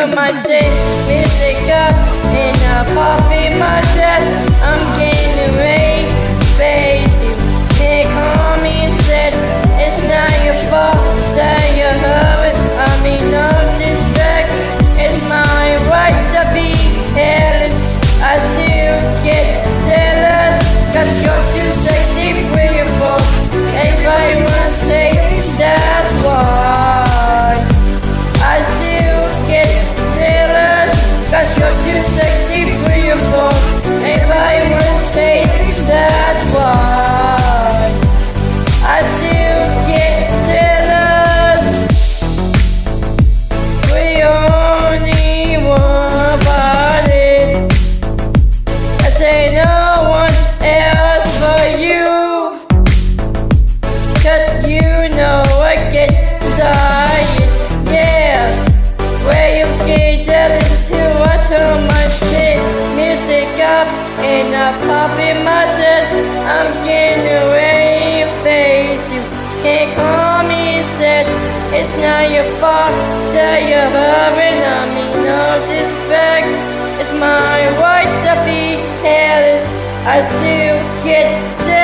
turn my music up and I pop in my chest. I'm getting away, face you. Can't call me and said it's not your fault that you're hurting. I mean no disrespect. It's my right to be careless. I still get jealous, 'cause you're too sexy for your fault. Everybody wanna say that's why. I still get jealous, 'cause you're too sexy for your fault. Everybody wanna say that's why. I still get jealous. We only one about it. I say no one else but you, 'cause you know I get tired. Yeah, where you get jealous too. I turn my music up and I pop in my chest. I'm getting away, face you. Can't call me and said it's not your fault that you're hurting. I mean no disrespect. It's my right to be careless. I still get